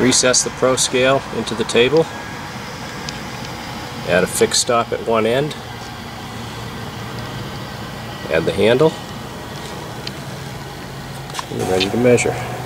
Recess the Pro Scale into the table. Add a fixed stop at one end. Add the handle. And you're ready to measure.